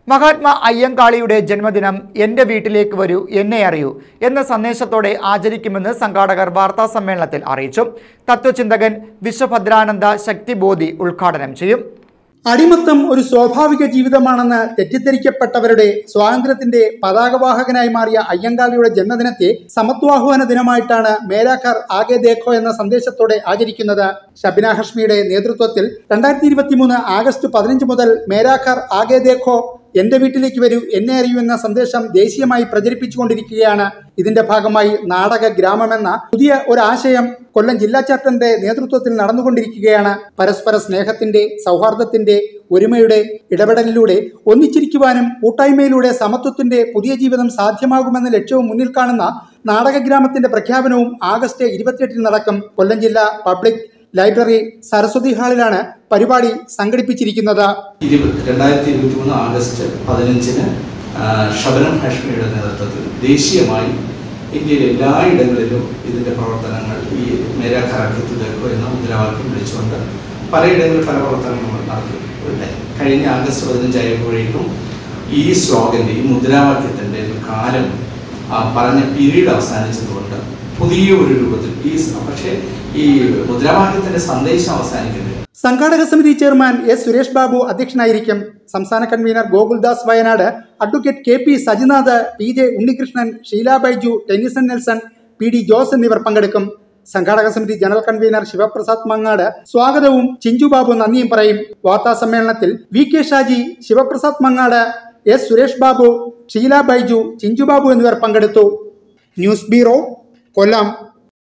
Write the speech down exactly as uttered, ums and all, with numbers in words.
മഹാത്മാ അയ്യങ്കാളിയുടെ ജന്മദിനം എൻ്റെ വീട്ടിലേക്ക് വരൂ എന്നെ അറിയൂ എന്ന സന്ദേശത്തോടെ ആചരിക്കുമെന്ന് സംഘാടകർ വാർത്താ സമ്മേളനത്തിൽ അറിയിച്ചു. തത്വചിന്തകൻ വിശ്വഭദ്രാനന്ദ ശക്തിബോധി ഉദ്ഘാടനം ചെയ്യും. അടിമത്തം ഒരു സ്വാഭാവിക ജീവിതമാണെന്ന് തെറ്റിദ്ധരിക്കപ്പെട്ടവരുടെ സ്വാതന്ത്ര്യത്തിന്റെ പതാകവാഹകനായി മാറിയ അയ്യങ്കാളിയുടെ ജന്മദിനത്തെ സമത്വാഹ്വാന ദിനമായിട്ടാണ് മേരാഘർ ആകെ ദേഖോ എന്ന സന്ദേശത്തോടെ ആചരിക്കുന്നത്. ഷബിന ഹഷ്മിയുടെ നേതൃത്വത്തിൽ രണ്ടായിരത്തി ഇരുപത്തി മൂന്ന് ആഗസ്റ്റ് പതിനഞ്ച് മുതൽ മേരാഘർ ആകെ ദേഖോ എന്റെ വീട്ടിലേക്ക് വരൂ എന്നെ അറിയൂ എന്ന സന്ദേശം ദേശീയമായി പ്രചരിപ്പിച്ചുകൊണ്ടിരിക്കുകയാണ്. ഇതിന്റെ ഭാഗമായി നാടക ഗ്രാമം എന്ന പുതിയ ഒരാശയം കൊല്ലം ജില്ലാ ചാപ്റ്ററിന്റെ നേതൃത്വത്തിൽ നടന്നുകൊണ്ടിരിക്കുകയാണ്. പരസ്പര സ്നേഹത്തിന്റെ, സൗഹാർദ്ദത്തിന്റെ, ഒരുമയുടെ ഇടപെടലിലൂടെ ഒന്നിച്ചിരിക്കുവാനും കൂട്ടായ്മയിലൂടെ സമത്വത്തിന്റെ പുതിയ ജീവിതം സാധ്യമാകുമെന്ന ലക്ഷ്യവും മുന്നിൽ കാണുന്ന നാടകഗ്രാമത്തിന്റെ പ്രഖ്യാപനവും ആഗസ്റ്റ് ഇരുപത്തിയെട്ടിന് നടക്കും. കൊല്ലം ജില്ലാ പബ്ലിക് ലൈബ്രറി സരസ്വതി ഹാളിലാണ് പരിപാടി സംഘടിപ്പിച്ചിരിക്കുന്നത്. രണ്ടായിരത്തി ഇരുപത്തി മൂന്ന് ആഗസ്റ്റ് പതിനഞ്ചിന് ഷബന ഹഷ്മിയുടെ നേതൃത്വത്തിൽ ദേശീയമായി ഇന്ത്യയിലെ എല്ലായിടങ്ങളിലും ഇതിന്റെ പ്രവർത്തനങ്ങൾ ഈ മേരാഘർ ആകെ ദേഖോ എന്ന മുദ്രാവാക്യം വിളിച്ചുകൊണ്ട് പലയിടങ്ങളിൽ പല പ്രവർത്തനങ്ങൾ നടത്തിയിട്ടുണ്ടായി. കഴിഞ്ഞ ആഗസ്റ്റ് പതിനഞ്ചായപ്പോഴേക്കും ഈ സ്ലോഗന്റെ ഈ മുദ്രാവാക്യത്തിന്റെ ഒരു കാലം പറഞ്ഞ പീരീഡ് അവസാനിച്ചതുകൊണ്ട് പുതിയ ഒരു രൂപത്തിൽ ഈ പക്ഷേ ഈ മുദ്രാവാക്യത്തിന്റെ സന്ദേശം അവസാനിക്കുന്നില്ല. സംഘാടക സമിതി ചെയർമാൻ എസ് സുരേഷ് ബാബു അധ്യക്ഷനായിരിക്കും. സംസ്ഥാന convener Gokuldas Wayanad, advocate K P Sajinath, P J Unnikrishnan, Sheela Baiju, Tennyson Nelson, P D Jose എന്നിവർ പങ്കെടുക്കും. സംഘാടക സമിതി ജനറൽ കൺവീനർ ശിവപ്രസാദ് മങ്ങാട് സ്വാഗതവും ചിഞ്ചു ബാബു നന്ദിയും പറയും. വാർത്താ സമ്മേളനത്തിൽ V K Shaji, Sivaprasad Mangad, S Suresh Babu, Sheela Baiju, Chinchu Babu എന്നിവർ പങ്കെടുത്തു. ന്യൂസ് ബ്യൂറോ, കൊല്ലം.